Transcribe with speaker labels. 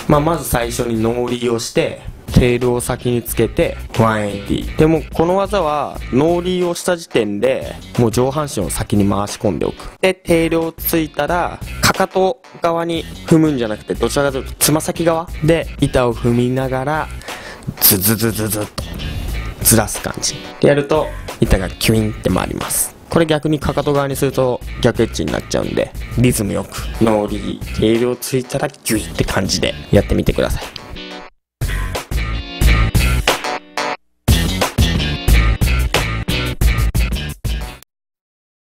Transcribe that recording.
Speaker 1: まず最初にノーリーをして、テールを先につけて180。でもこの技はノーリーをした時点でもう上半身を先に回し込んでおく。で、テールをついたらかかと側に踏むんじゃなくて、どちらかというとつま先側で板を踏みながらズズズズズっとずらす感じでやると板がキュインって回ります。これ逆にかかと側にすると逆エッジになっちゃうんで、リズムよくノーリー、テールをついたらギュイって感じでやってみてください。